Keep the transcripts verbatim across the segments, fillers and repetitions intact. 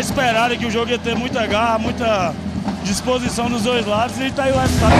esperado que o jogo ia ter muita garra, muita disposição dos dois lados e tá aí o resultado.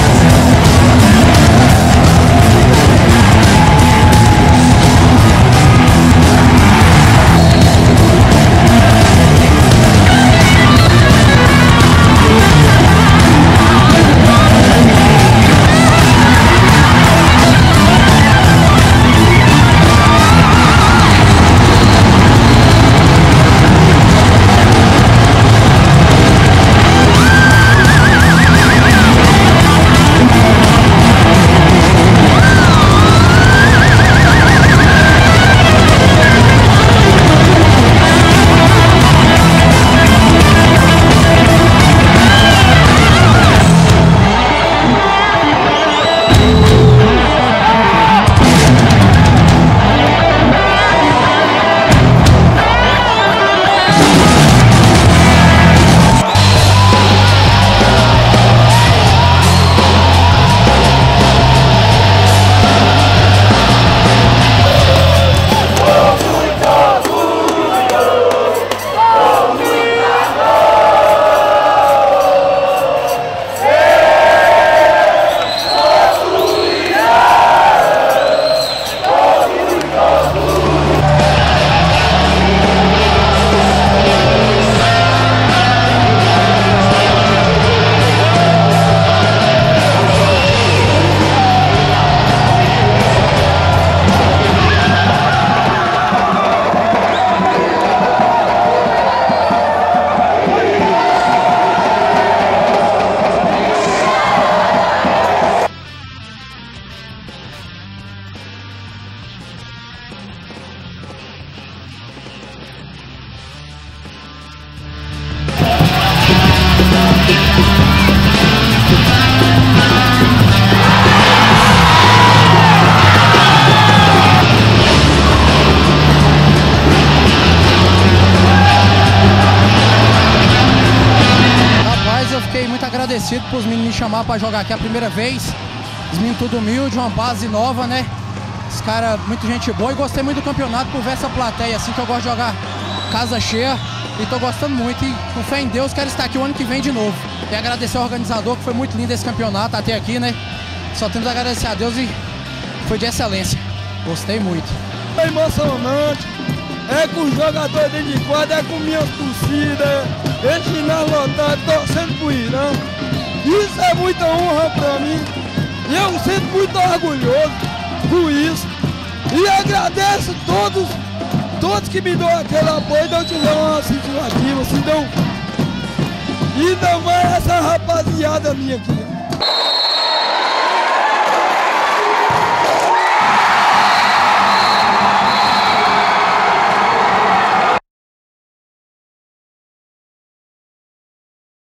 Agradecido por os meninos me chamar para jogar aqui a primeira vez. Os meninos tudo humilde, uma base nova, né? Os caras, muita gente boa, e gostei muito do campeonato por ver essa plateia assim, que eu gosto de jogar casa cheia e tô gostando muito. E com fé em Deus, quero estar aqui o ano que vem de novo. E agradecer ao organizador, que foi muito lindo esse campeonato até aqui, né? Só temos a agradecer a Deus e foi de excelência. Gostei muito. É emocionante, é com os jogadores dentro de quadra, é com minhas torcidas, esse ginásio lotado, torcendo pro Irã. Isso é muita honra pra mim e eu me sinto muito orgulhoso por isso. E agradeço todos, todos que me dão aquele apoio, não tiveram uma situativa, se não. E não é essa rapaziada minha aqui.